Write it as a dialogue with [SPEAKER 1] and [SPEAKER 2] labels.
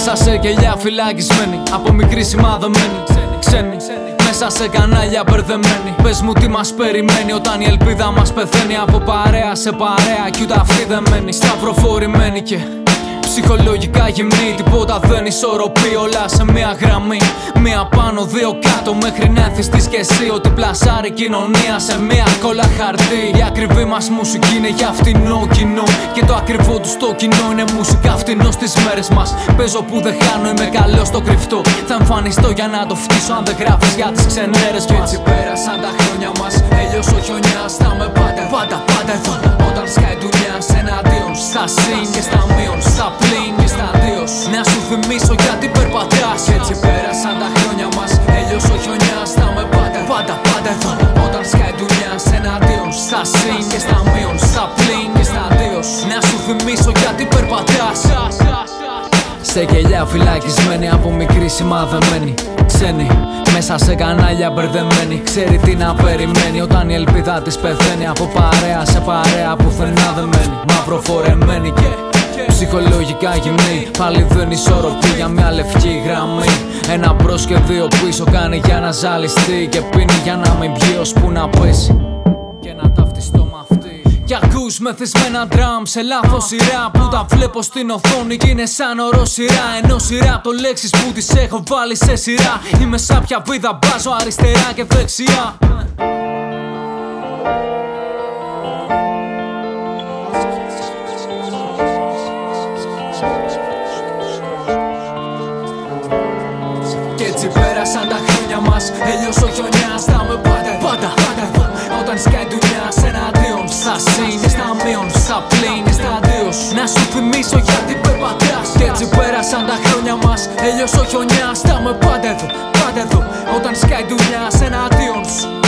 [SPEAKER 1] Μέσα σε κελιά φυλακισμένοι, από μικρή σημαδεμένοι. Ξένοι, μέσα σε κανάλια μπερδεμένοι. Πες μου τι μας περιμένει όταν η ελπίδα μας πεθαίνει. Από παρέα σε παρέα κι ούτε αυτοί δεμένοι. Σταυροφορημένοι και ψυχολογικά γυμνοί. Τίποτα δεν ισορροπεί, όλα σε μία γραμμή. Μία πάνω, δύο κάτω, μέχρι να ενθιστείς κι εσύ ότι πλασάρει η κοινωνία σε μία κόλλα χαρτί. Η ακριβή μας μουσική είναι για φτηνό κοινό, και το ακριβό του στο κοινό είναι μουσικά φτηνό στις μέρες μας. Παίζω που δεν χάνω, είμαι καλός στο κρυφτό. Θα εμφανιστώ για να το φτύσω αν δεν γράφεις για τις ξενέρες μας. Κι έτσι πέρασαν τα χρόνια μας, έλειωσε ο χιονιάς. Θα με πάντα εδώ. Όταν σκάει δουλειά εναντίον, στα συν και στα μείον, στα πλήν και στα αντίος. Να σου θυμίσω γιατί περπατάς. Κι έτσι πέρασαν τα χρόνια μας, έλειωσε ο χιονιάς. Θα με πάντα εδώ. Όταν σκάει δουλειά εναντίον, στα συν και στα μείον, στα πλήν και στα αντίος. Να σου θυμίσω γιατί περπατάς. Σε κελιά φυλακισμένοι, από μικρή σημαδεμένοι. Ξένοι, μέσα σε κανάλια μπερδεμένοι. Ξέρει τι να περιμένει όταν η ελπίδα της πεθαίνει. Από παρέα σε παρέα πουθενά δεμένη. Μαυροφορεμένη και ψυχολογικά γυμνή. Πάλι δεν ισορροπεί για μια λευκή γραμμή. Ένα μπρος και δύο πίσω κάνει για να ζαλιστεί. Και πίνει για να μην πιει ώσπου να πέσει και να ταυτιστώ με αυτή. Κι ακούς μεθυσμένα ντραμ σε λάθος σειρά, που τα βλέπω στην οθόνη κι είναι σαν οροσειρά. Ενώ σειρά από λέξεις που τις έχω βάλει σε σειρά. Είμαι σαν πια βίδα, μπάζω αριστερά και δεξιά. Κι έτσι πέρασαν τα χρόνια μας, έλειωσε ο χιονιάς. Θα με πάντα εδώ. Όταν σκάει δουλειά εναντίον, στα συν και στα μείον, στα πλήν και στα αντίος. Να σου θυμίσω γιατί περπατάς. Κι έτσι πέρασαν τα χρόνια μας, έλειωσε ο χιονιάς. Θα με πάντα εδώ. Όταν σκάει δουλειά εναντίον.